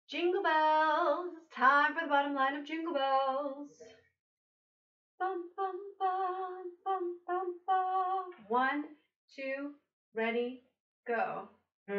Jingle bells, it's time for the bottom line of Jingle Bells. Bum, bum, bum, bum, bum, bum. 1, 2, ready, go.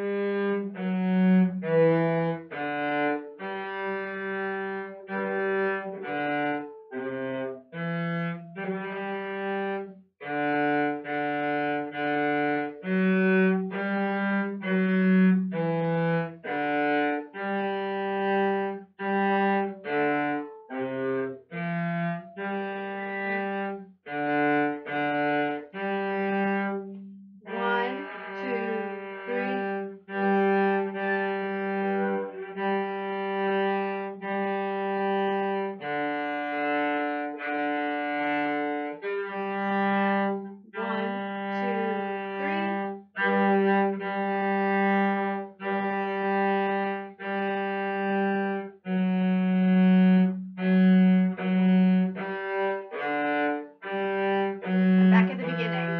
Back at the beginning.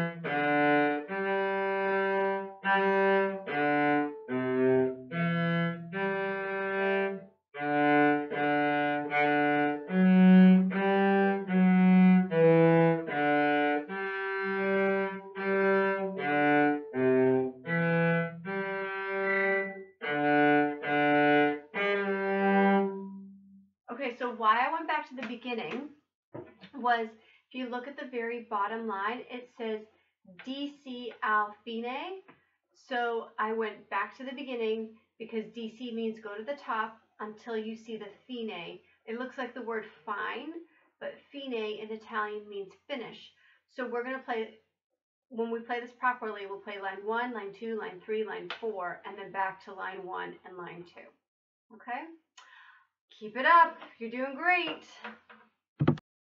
Okay, so why I went back to the beginning was, if you look at the very bottom line, it says DC al fine. So I went back to the beginning because DC means go to the top until you see the fine. It looks like the word fine, but fine in Italian means finish. So we're going to play, when we play this properly, we'll play line 1, line 2, line 3, line 4, and then back to line 1 and line 2. Okay? Keep it up. You're doing great.